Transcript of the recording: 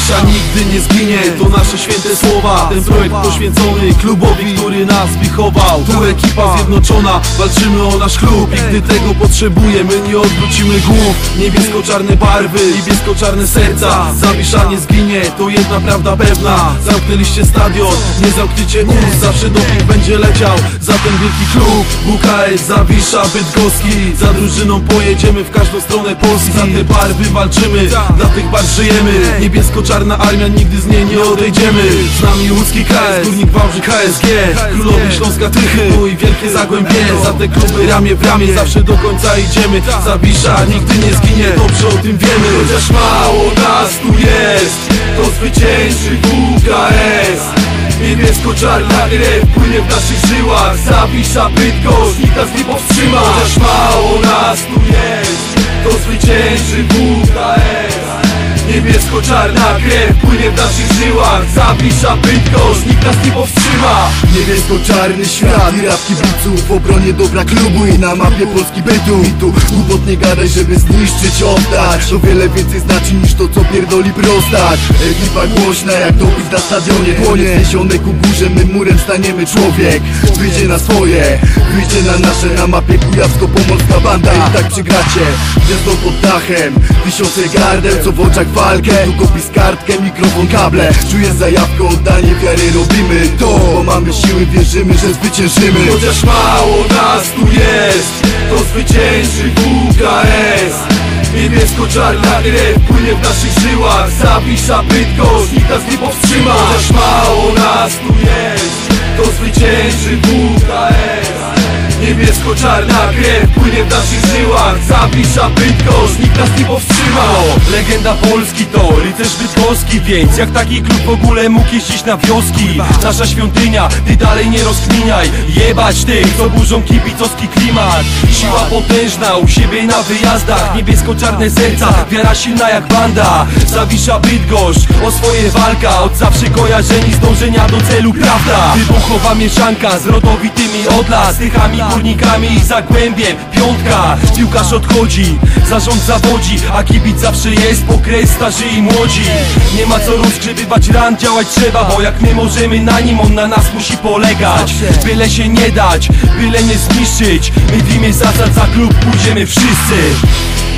Zawisza nigdy nie zginie, to nasze święte słowa. Ten projekt poświęcony klubowi, który nas wychował. Tu ekipa zjednoczona, walczymy o nasz klub. I gdy tego potrzebujemy, nie odwrócimy głów. Niebiesko-czarne barwy, niebiesko-czarne serca. Zawisza nie zginie, to jedna prawda pewna. Zamknęliście stadion, nie zamkniecie ust. Zawsze doping będzie leciał za ten wielki klub. WKS Zawisza Bydgoski. Za drużyną pojedziemy w każdą stronę Polski. Za te barwy walczymy, dla tych barw żyjemy. Niebiesko-czarna armia, nigdy z niej nie odejdziemy. Z nami łódzki KS, Górnik Wałbrzych HSG. Królowie Śląska Tychy, no i wielkie Zagłębie. Za te kluby ramię w ramię, zawsze do końca idziemy. Zawisza nigdy nie zginie, dobrze o tym wiemy. Chociaż mało nas tu jest, to zwycięży WKS. Niebiesko-czarna krew płynie w naszych żyłach. Zawisza Bydgoszcz, nikt nas nie powstrzyma. Chociaż mało nas tu jest, to zwycięży WKS. Niebiesko-czarna krew płynie w naszych żyłach. Zawisza Bydgoszcz, nikt nas nie powstrzyma. Niebiesko-czarny świat i rap kibiców w obronie dobra klubu i na mapie Polski bytu. I tu głupot nie gadaj, żeby zniszczyć, oddać. To wiele więcej znaczy niż to, co pierdoli prostać. Ekipa głośna jak doping na stadionie. Dłonie zniesione ku górze, my murem staniemy. Człowiek wyjdzie na swoje, wyjdzie na nasze. Na mapie kujawsko-pomorska banda. I tak przegracie, gwiazdą pod dachem. Tysiące gardeł, co w oczach walkę. Długopis, kartkę, mikrofon, kable. Czuję zajawkę, oddanie wiary, robimy to, bo mamy siły, wierzymy, że zwyciężymy. Chociaż mało nas tu jest, to zwycięży WKS. Niebiesko-czarna krew płynie w naszych żyłach. Zawisza Bydgoszcz, nikt nas nie powstrzyma. Chociaż mało nas tu jest, to zwycięży WKS. Niebiesko-czarna krew płynie w naszych żyłach. Zawisza Bydgoszcz, nikt nas nie powstrzyma. Legenda Polski to rycerz bydgoski, więc jak taki klub w ogóle mógł jeździć na wioski? Nasza świątynia, ty dalej nie rozkminiaj. Jebać tych, co burzą kibicowski klimat. Siła potężna u siebie na wyjazdach. Niebiesko-czarne serca, wiara silna jak banda. Zawisza Bydgoszcz, o swoje walka. Od zawsze kojarzeni z dążenia do celu, prawda? Wybuchowa mieszanka z rodowitymi od lat. Tychami, Górnikami i Zagłębiem. Piątka, piłkarz odchodzi, zarząd zawodzi, a kibic zawsze jest po kres, starzy i młodzi. Nie ma co rozgrzebywać ran, działać trzeba, bo jak my możemy na nim, on na nas musi polegać. Byle się nie dać, byle nie zniszczyć. My w imię zasad za klub pójdziemy wszyscy.